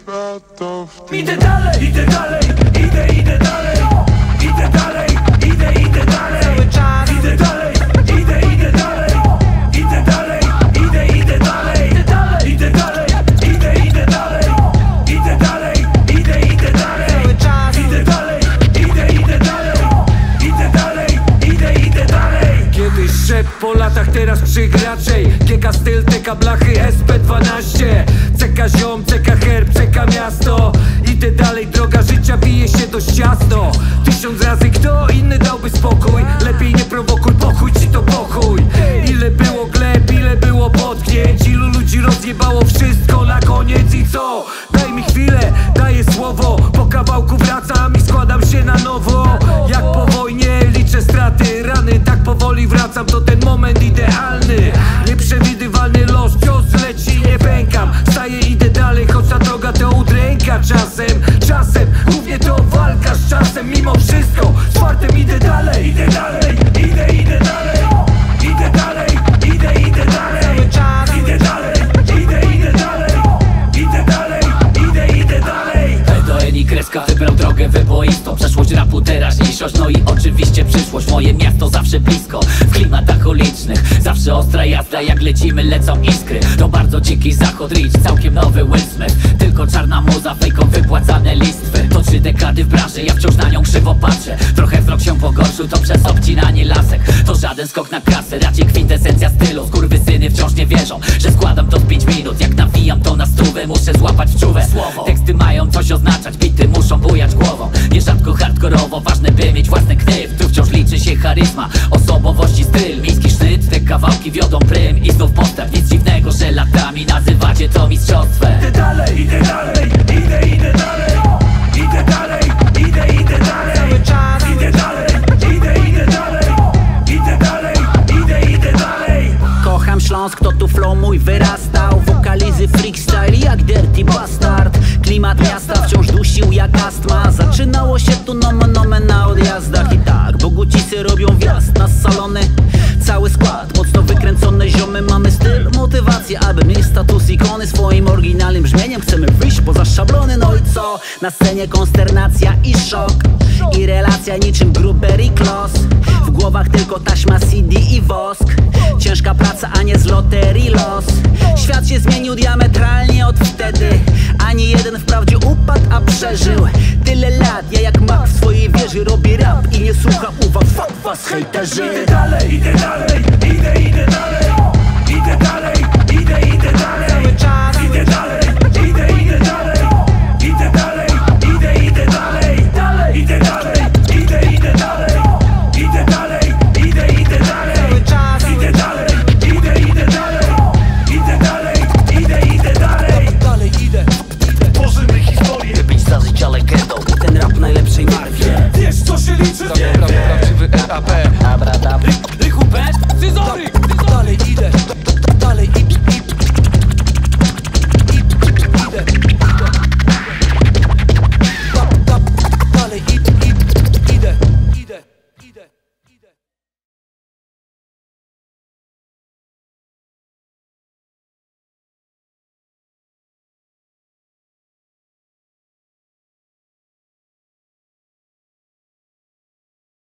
światów. Idę dalej, idę dalej, idę dalej. Idę dalej, idę dalej. Cały czas Idę dalej, idę dalej. Idę dalej, idę dalej. Idę dalej, idę dalej. Idę dalej, idę dalej. cały czas Idę dalej, idę dalej. Idę dalej, idę dalej. Kiedyś szep po latach, teraz krzyk raczej. Gieka styl, teka blachy, SP12. Ceka ziom, ceka herb, ceka miasto. Idę dalej, droga życia bije się dość ciasno. 1000 razy kto inny dałby spokój. Lepiej nie prowokuj, pochuj ci to pochuj. Ile było gleb, ile było potknięć. Ilu ludzi rozjebało wszystko na koniec i co? Daj mi chwilę, daję słowo. Po kawałku wracam i składam się na nowo. Jak po wojnie liczę straty, rany. Tak powoli wracam, to ten moment idealny. Nieprzewidywalny los, cios leci, nie pękam. Wstaję, idę dalej, choć ta droga to udręka. Czasem, głównie to walka z czasem. Mimo wszystko, z fartem idę dalej. Idę dalej, idę dalej. Idę dalej, idę dalej. cały czas Idę dalej, idę dalej. Idę dalej, idę dalej. Edoen i kreska wybrał drogę wyboistą. Przeszłość rapu, teraźniejszość, no i oczywiście przyszłość. Moje miasto zawsze blisko, w klimatach ulicznych. Zawsze ostra jazda, jak lecimy lecą iskry. To bardzo dziki zachód, Rich, całkiem nowy Will Smith. Tylko czarna muza, fejką wypłacane listwy. To 3 dekady w branży, ja wciąż na nią krzywo patrzę. Trochę wzrok się pogorszył, to przez obcinanie lasek. To żaden skok na kasę, raczej kwintesencja stylu. Skurwysyny wciąż nie wierzą, że składam to w 5 minut. Jak nawijam to na stówę, muszę złapać wczuwę słowo. Teksty mają coś oznaczać, bity muszą bujać głową. Nierzadko hardkorowo, ważne by mieć własny knyw. Tu wciąż liczy się charyzma, osobowość i styl. Miejski sznyt, te kawałki wiodą prym. I znów postęp, nic dziwnego, że latami nazywacie to mistrzostwem. Idę dalej, idę dalej. Idę dalej, idę dalej. cały czas Idę dalej, idę dalej. Idę dalej, idę dalej. Kocham Śląsk, to tu flow mój wyrastał. Wokalizy freestyle jak Dirty Bastard. Klimat miasta wciąż dusił jak astma. Zaczynało się tu nomen na odjazdach. I tak, bogucisy robią wjazd na salony. Cały skład, mocno wykręcone ziomy. Mamy styl, motywację, aby mieć status ikony. Swoim oryginalnym brzmieniem chcemy wyjść poza szablony. No i co? Na scenie konsternacja i szok. I relacja niczym Gruber i Kloss. W głowach tylko taśma CD i wosk. Ciężka praca, a nie z loterii los. Świat się zmienił diametralnie od wtedy. Ani jeden wprawdzie upadł, a przeżył. Tyle lat, ja jak mak w swojej wieży robię rap i nie słucham uwag. Fuck was hejterzy. Idę dalej, idę dalej. Idę dalej.